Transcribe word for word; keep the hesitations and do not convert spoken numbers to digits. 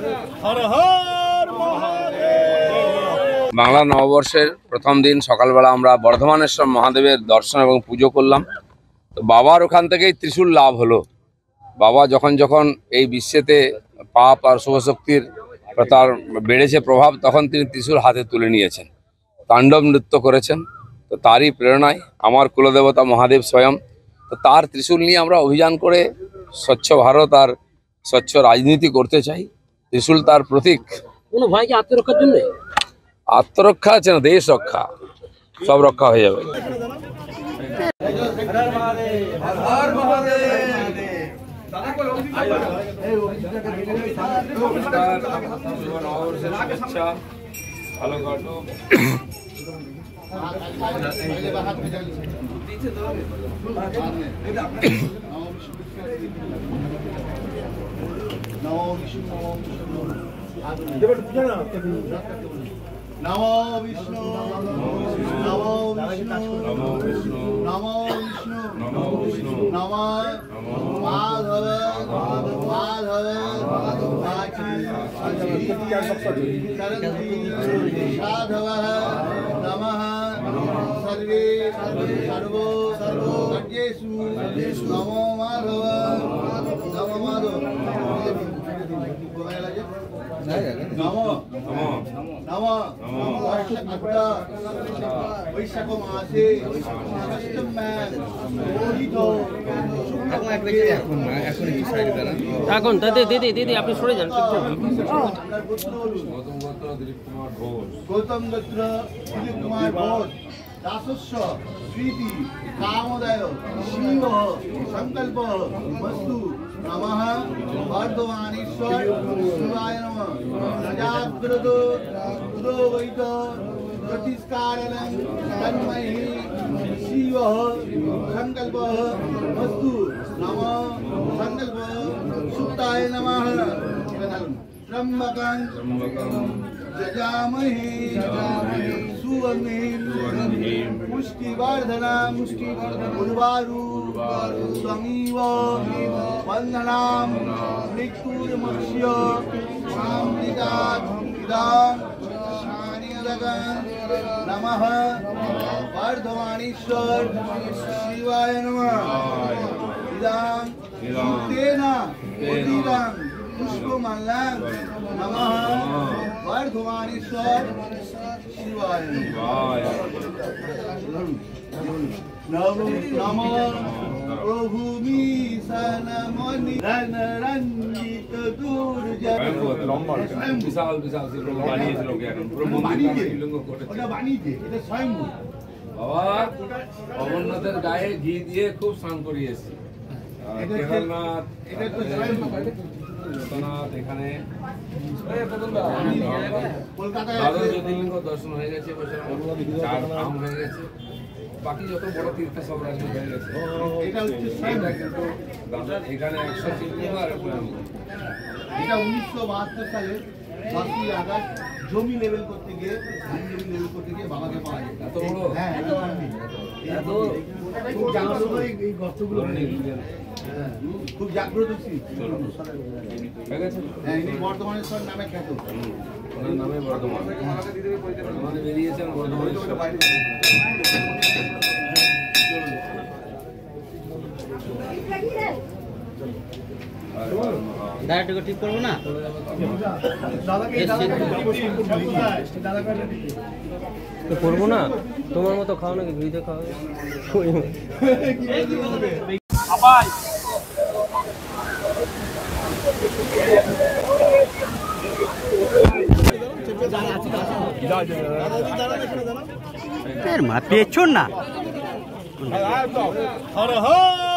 বাংলা নববর্ষের প্রথম দিন সকালবেলা আমরা বর্ধমানেশ্বর মহাদেবের দর্শন এবং পুজো করলাম। তো বাবার ওখান থেকেই ত্রিশূল লাভ হলো। বাবা যখন যখন এই বিশ্বেতে পাপ আর শুভশক্তির তার বেড়েছে প্রভাব, তখন তিনি ত্রিশূল হাতে তুলে নিয়েছেন, তাণ্ডব নৃত্য করেছেন। তো তারই প্রেরণায় আমার কুলদেবতা মহাদেব স্বয়ং, তো তার ত্রিশূল নিয়ে আমরা অভিযান করে স্বচ্ছ ভারত আর স্বচ্ছ রাজনীতি করতে চাই। ত্রিশূল তার প্রতীক। কোনো ভাইকে আত্মরক্ষার জন্য আত্মরক্ষা আছে না, দেশ রক্ষা, সব রক্ষা হয়ে যাবে। नमो विष्णु नमो विष्णु नमो विष्णु नमो माधव माधव साधव नमः सर्वे सर्वो सर्वज्ञेषु नमो माधव नमो माधव नमो नमो वैशाख मासे এখন দাদি দিদি দিদি আপনি সরে যান। গৌতম দত্ত দিলীপ কুমার ঘোষ দাসস্য স্মৃতি কামোদয় শিব সংকল্প বস্তু নমঃ বর্ধমানেশ্বর শিবায় নমঃ প্রজাগ্রত পুরোহিত জ্যোতিষ্কারণং তন্মহি শিব সংকল্প বস্তু নমঃ সংকল্প সুপ্তায় নমঃ त्र्यंबकं यजामहे सुगन्धिं पुष्टिवर्धनं उर्वारु स्वमीव वन्दनां मृत्युर्मुक्ष्य शान्तिदात् इदां शानिदगं नमः वर्धमानेश्वर शिवाय नमः इदां तेन उदितं पुष्पमाल्यां नमः वर्धमानेश्वर शिवाय नमो नमो प्रभुमि सनमणि रणरंजित दुर्जय বিশাল বিশাল শিবলিঙ্গ বানিয়েছিল এখন পুরো মন্দির শিবলিঙ্গ করেছে। ওটা বানিয়েছে, এটা স্বয়ংভূ। বাবা অমরনাথের গায়ে ঘি দিয়ে খুব স্নান করিয়েছে। কেদারনাথ, এটা তো স্বয়ংভূ। জগন্নাথ, এখানে কলকাতায় দ্বাদশ জ্যোতির্লিঙ্গ দর্শন হয়ে গেছে, চার ধাম হয়ে গেছে, বাকি যত বড় তীর্থ সব রাজ্য হয়ে গেছে। এটা হচ্ছে স্বয়ংভূ। কিন্তু এখানে একশো শিবলিঙ্গ আর এটা উনিশশো বাহাত্তর সালে পাঁচই আগস্ট জমি লেভেল করতে গিয়ে জমি লেভেল করতে গিয়ে বাবাকে পাওয়া যায়। এত বড়, হ্যাঁ এত এত খুব জাগ্রত এই গর্তগুলো খুব জাগ্রত শিব। হয়ে গেছে। হ্যাঁ ইনি বর্ধমানেশ্বর নামে খ্যাত। ওনার নামে বর্ধমান, বর্ধমানে বেরিয়েছেন বর্ধমানেশ্বর। দাঁড়াটা ঠিক করবো না করবো না, তোমার মতো খাও নাকি ঘুরিতে খাও। পেছন না।